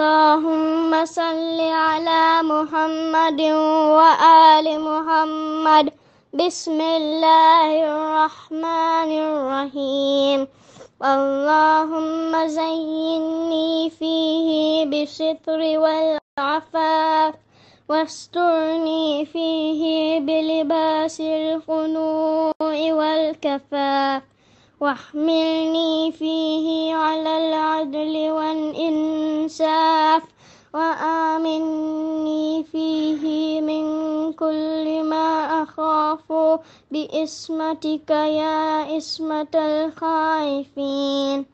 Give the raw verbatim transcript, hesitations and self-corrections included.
اللهم صل على محمد وآل محمد. بسم الله الرحمن الرحيم. اللهم زيني فيه بالستر والعفاف، واسترني فيه بلباس الخنوع والكفاف، واحملني فيه على العدل والإنصاف، وآمني فيه من كل ما أخاف بإسمتك يا إسمة الخائفين.